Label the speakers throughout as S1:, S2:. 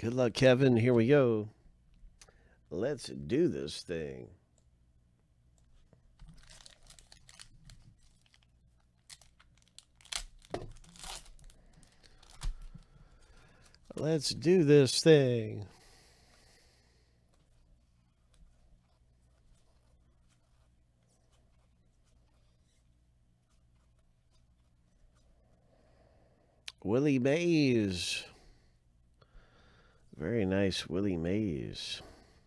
S1: Good luck, Kevin. Here we go. Let's do this thing. Let's do this thing. Willie Mays. Very nice, Willie Mays.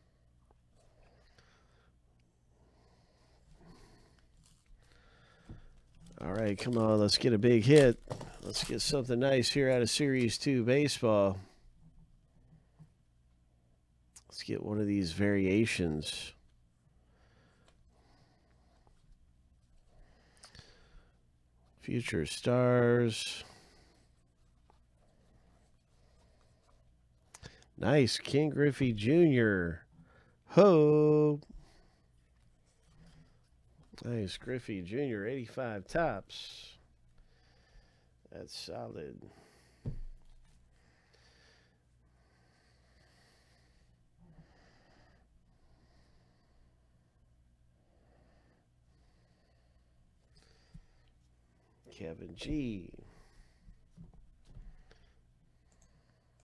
S1: All right, come on, let's get a big hit. Let's get something nice here out of Series 2 baseball. Let's get one of these variations. Future Stars. Nice, King Griffey Jr. Ho! Nice, Griffey Jr. 85 tops. That's solid. Kevin G.